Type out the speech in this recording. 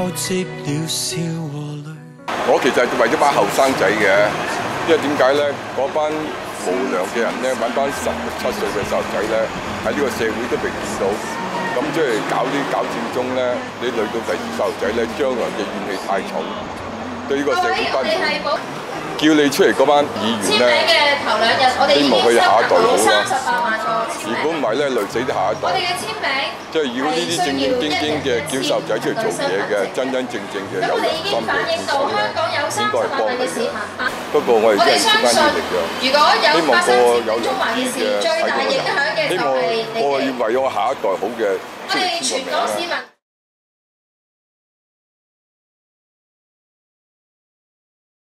積了笑和淚。 我其實係為咗班後生仔嘅，因為點解咧？嗰班無良嘅人咧，揾班16、17歲嘅細路仔咧，喺呢個社會都未見到，咁即係搞佔中咧，你累到第二細路仔咧，將來嘅怨氣太重，對呢個社會不滿。叫你出嚟嗰班議員咧，希望佢哋下一代好啦。如果唔係咧，累死啲下一代。即係如果呢啲正正經經嘅叫細路仔出嚟做嘢嘅，真真正正嘅有良心嘅副手咧，應該係幫佢嘅。不過我哋真係出翻啲力量，希望個有良知嘅睇到，希望個要為我下一代好嘅出嚟簽個名啦。